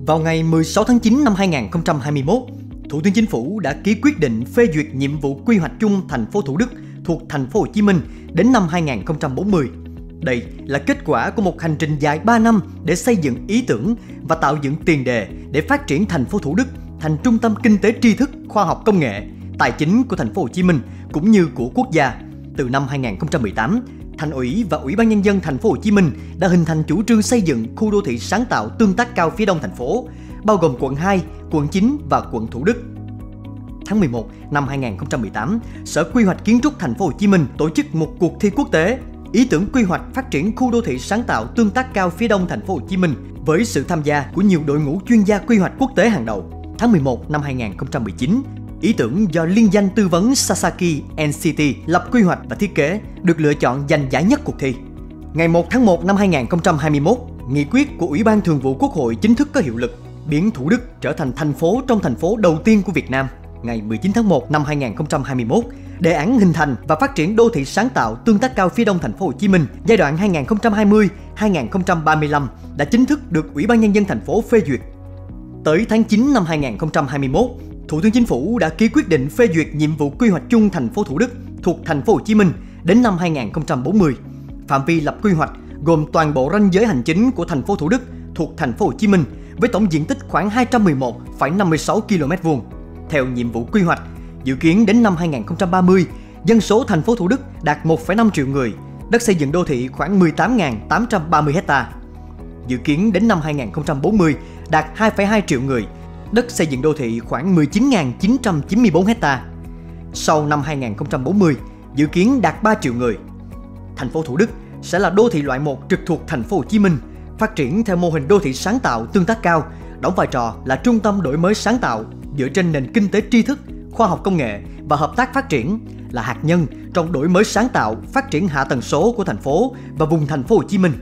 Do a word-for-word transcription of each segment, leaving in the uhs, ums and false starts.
Vào ngày mười sáu tháng chín năm hai nghìn không trăm hai mươi mốt, Thủ tướng Chính phủ đã ký quyết định phê duyệt nhiệm vụ quy hoạch chung thành phố Thủ Đức thuộc thành phố Hồ Chí Minh đến năm hai nghìn không trăm bốn mươi. Đây là kết quả của một hành trình dài ba năm để xây dựng ý tưởng và tạo dựng tiền đề để phát triển thành phố Thủ Đức thành trung tâm kinh tế tri thức, khoa học công nghệ, tài chính của thành phố Hồ Chí Minh cũng như của quốc gia. Từ năm hai nghìn không trăm mười tám, Thành ủy và Ủy ban Nhân dân thành phố Hồ Chí Minh đã hình thành chủ trương xây dựng khu đô thị sáng tạo tương tác cao phía đông thành phố, bao gồm quận hai, quận chín và quận Thủ Đức. Tháng mười một năm hai nghìn không trăm mười tám, Sở Quy hoạch Kiến trúc thành phố Hồ Chí Minh tổ chức một cuộc thi quốc tế ý tưởng quy hoạch phát triển khu đô thị sáng tạo tương tác cao phía đông thành phố Hồ Chí Minh với sự tham gia của nhiều đội ngũ chuyên gia quy hoạch quốc tế hàng đầu. Tháng mười một năm hai nghìn không trăm mười chín, ý tưởng do liên danh tư vấn Sasaki en xê tê lập quy hoạch và thiết kế được lựa chọn giành giải nhất cuộc thi. Ngày một tháng một năm hai nghìn không trăm hai mươi mốt, nghị quyết của Ủy ban Thường vụ Quốc hội chính thức có hiệu lực, biến Thủ Đức trở thành thành phố trong thành phố đầu tiên của Việt Nam. Ngày mười chín tháng một năm hai nghìn không trăm hai mươi mốt, đề án hình thành và phát triển đô thị sáng tạo tương tác cao phía đông thành phố Hồ Chí Minh giai đoạn hai nghìn không trăm hai mươi đến hai nghìn không trăm ba mươi lăm đã chính thức được Ủy ban Nhân dân thành phố phê duyệt. Tới tháng chín năm hai nghìn không trăm hai mươi mốt, Thủ tướng Chính phủ đã ký quyết định phê duyệt nhiệm vụ quy hoạch chung thành phố Thủ Đức thuộc thành phố Hồ Chí Minh đến năm hai nghìn không trăm bốn mươi. Phạm vi lập quy hoạch gồm toàn bộ ranh giới hành chính của thành phố Thủ Đức thuộc thành phố Hồ Chí Minh với tổng diện tích khoảng hai trăm mười một phẩy năm mươi sáu ki lô mét vuông. Theo nhiệm vụ quy hoạch, dự kiến đến năm hai nghìn không trăm ba mươi, dân số thành phố Thủ Đức đạt một phẩy năm triệu người, đất xây dựng đô thị khoảng mười tám nghìn tám trăm ba mươi ha. Dự kiến đến năm hai nghìn không trăm bốn mươi đạt hai phẩy hai triệu người, đất xây dựng đô thị khoảng mười chín nghìn chín trăm chín mươi tư ha. Sau năm hai nghìn không trăm bốn mươi, dự kiến đạt ba triệu người. Thành phố Thủ Đức sẽ là đô thị loại một trực thuộc thành phố Hồ Chí Minh, phát triển theo mô hình đô thị sáng tạo tương tác cao, đóng vai trò là trung tâm đổi mới sáng tạo dựa trên nền kinh tế tri thức, khoa học công nghệ và hợp tác phát triển, là hạt nhân trong đổi mới sáng tạo, phát triển hạ tầng số của thành phố và vùng thành phố Hồ Chí Minh.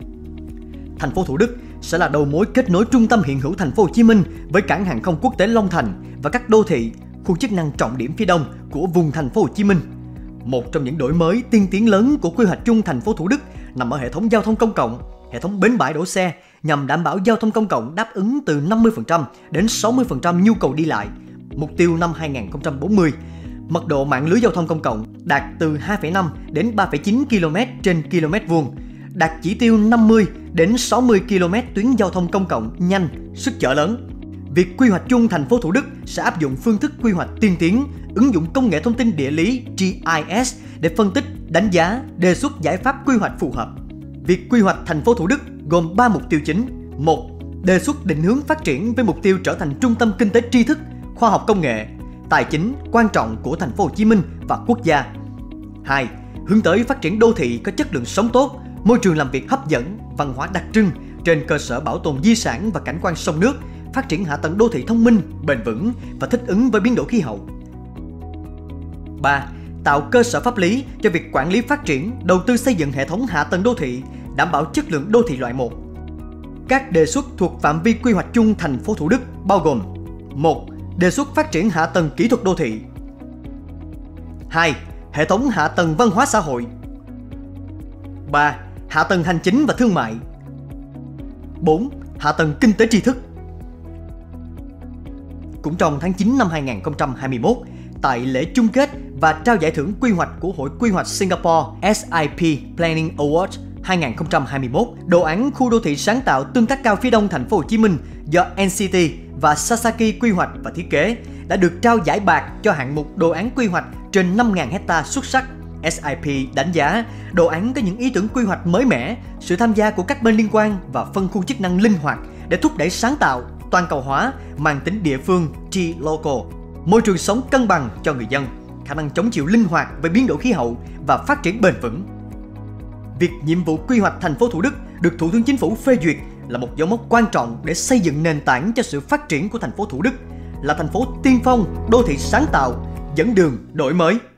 Thành phố Thủ Đức sẽ là đầu mối kết nối trung tâm hiện hữu thành phố Hồ Chí Minh với cảng hàng không quốc tế Long Thành và các đô thị, khu chức năng trọng điểm phía đông của vùng thành phố Hồ Chí Minh. Một trong những đổi mới tiên tiến lớn của quy hoạch chung thành phố Thủ Đức nằm ở hệ thống giao thông công cộng, hệ thống bến bãi đỗ xe nhằm đảm bảo giao thông công cộng đáp ứng từ năm mươi phần trăm đến sáu mươi phần trăm nhu cầu đi lại. Mục tiêu năm hai nghìn không trăm bốn mươi, mật độ mạng lưới giao thông công cộng đạt từ hai phẩy năm đến ba phẩy chín ki lô mét trên km vuông, đạt chỉ tiêu năm mươi đến sáu mươi ki lô mét tuyến giao thông công cộng nhanh, sức chở lớn. Việc quy hoạch chung thành phố Thủ Đức sẽ áp dụng phương thức quy hoạch tiên tiến, ứng dụng công nghệ thông tin địa lý G I S để phân tích, đánh giá, đề xuất giải pháp quy hoạch phù hợp. Việc quy hoạch thành phố Thủ Đức gồm ba mục tiêu chính. một. Đề xuất định hướng phát triển với mục tiêu trở thành trung tâm kinh tế tri thức, khoa học công nghệ, tài chính quan trọng của thành phố Hồ Chí Minh và quốc gia. hai. Hướng tới phát triển đô thị có chất lượng sống tốt, môi trường làm việc hấp dẫn, văn hóa đặc trưng trên cơ sở bảo tồn di sản và cảnh quan sông nước, phát triển hạ tầng đô thị thông minh, bền vững và thích ứng với biến đổi khí hậu. ba. Tạo cơ sở pháp lý cho việc quản lý phát triển, đầu tư xây dựng hệ thống hạ tầng đô thị, đảm bảo chất lượng đô thị loại một. Các đề xuất thuộc phạm vi quy hoạch chung thành phố Thủ Đức bao gồm: một. Đề xuất phát triển hạ tầng kỹ thuật đô thị. hai. Hệ thống hạ tầng văn hóa xã hội. ba. Hạ tầng hành chính và thương mại. bốn. Hạ tầng kinh tế tri thức. Cũng trong tháng chín năm hai nghìn không trăm hai mươi mốt, tại lễ chung kết và trao giải thưởng quy hoạch của Hội Quy hoạch Singapore S I P Planning Award hai nghìn không trăm hai mươi mốt, đồ án khu đô thị sáng tạo tương tác cao phía đông thành phố Hồ Chí Minh do en xê tê và Sasaki quy hoạch và thiết kế đã được trao giải bạc cho hạng mục đồ án quy hoạch trên năm nghìn ha xuất sắc. S I P đánh giá đồ án có những ý tưởng quy hoạch mới mẻ, sự tham gia của các bên liên quan và phân khu chức năng linh hoạt để thúc đẩy sáng tạo, toàn cầu hóa, mang tính địa phương G-local, môi trường sống cân bằng cho người dân, khả năng chống chịu linh hoạt với biến đổi khí hậu và phát triển bền vững. Việc nhiệm vụ quy hoạch thành phố Thủ Đức được Thủ tướng Chính phủ phê duyệt là một dấu mốc quan trọng để xây dựng nền tảng cho sự phát triển của thành phố Thủ Đức, là thành phố tiên phong, đô thị sáng tạo, dẫn đường đổi mới.